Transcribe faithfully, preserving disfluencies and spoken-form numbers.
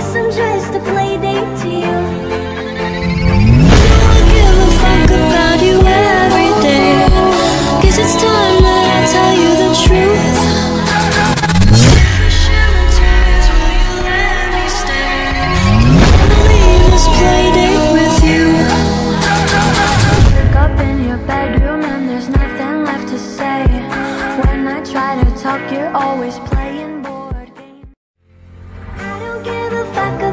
guess I'm just a play date to you. I give a fuck about you every day. Guess it's time that I tell you the truth. If I share my tears, will you let me stay? Wanna leave this play date with you. Wake up in your bedroom and there's nothing left to say. When I try to talk, you're always playing board games. I don't give a fuck